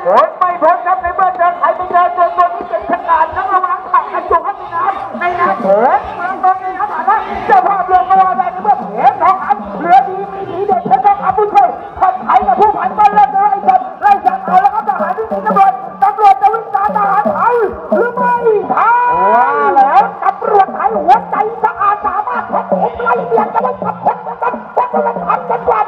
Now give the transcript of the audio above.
โอ้ยไม่พ้นครับในเมื่อเจอใครไปเจอตัวนี้เป็นขนาดนักระวังขับกันอยู่ครับในน้ำเถิดเมืองตนนี้ครับถามว่าเจ้าภาพเรือมาได้ในเมื่อเห็นทองคำเรือดีมีดีเด็ดเพชรทองคำผู้ช่วยคนไทยกับผู้ผันบ้านเลิศไล่จับเอาแล้วครับทหารที่ตำรวจจะวิ่งตามทหารไทยหรือไม่ท้าแล้วตำรวจไทยหัวใจสะอาดสามารถควบคุมไล่เบียดจะไม่ขับคนกันทำกันกว่า